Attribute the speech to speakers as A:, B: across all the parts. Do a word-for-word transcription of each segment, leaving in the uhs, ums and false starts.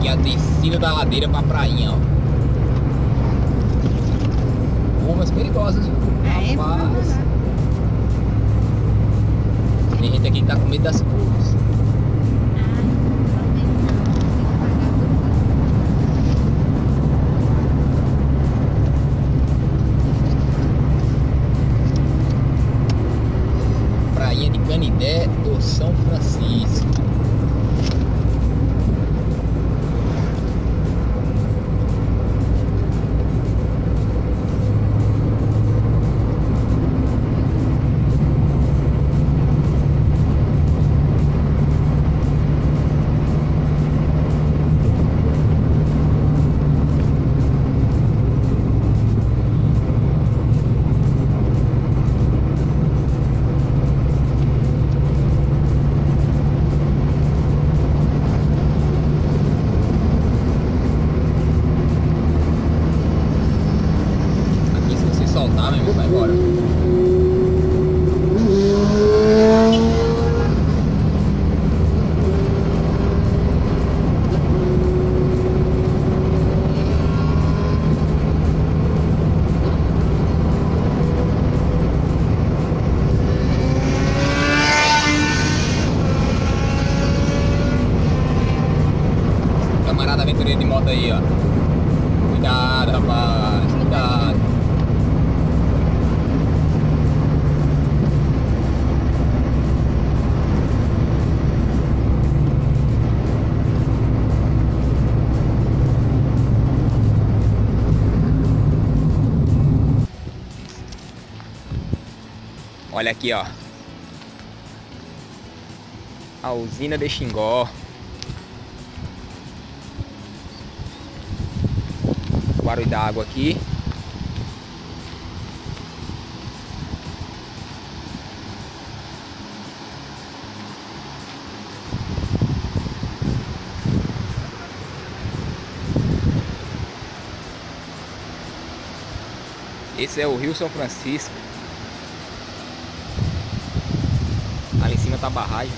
A: Aqui é a descida da ladeira pra prainha, ó. Curvas perigosas, viu?
B: É,
A: Rapaz. Tem gente aqui que tá com medo das curvas. Prainha de Canidé do São Francisco. Soltar, meu irmão, vai embora. Camarada aventureiro de moto aí, ó. Cuidado, rapaz. Cuidado. Olha aqui, ó, a usina de Xingó. O barulho da água aqui. Esse é o Rio São Francisco. Ali em cima tá a barragem.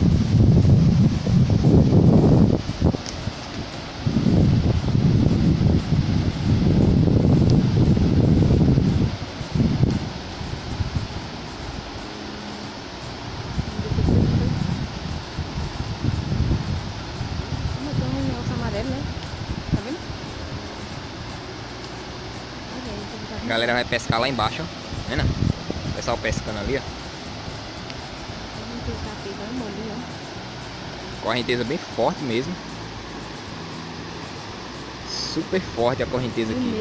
A: A galera vai pescar lá embaixo, ó. Vendo? O pessoal pescando ali, ó. Correnteza bem forte mesmo. Super forte a correnteza aqui.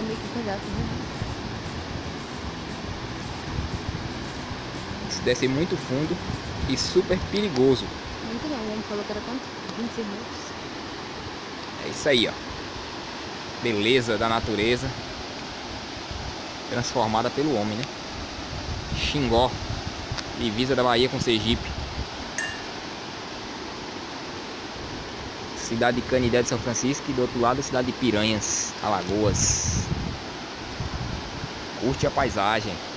A: Se desce muito fundo e super perigoso.
B: Muito não, o homem falou que era quanto? vinte e seis metros.
A: É isso aí, ó. Beleza da natureza transformada pelo homem, né? Xingó, divisa da Bahia com Sergipe. Cidade de Canidé de São Francisco e do outro lado a cidade de Piranhas, Alagoas. Curte a paisagem.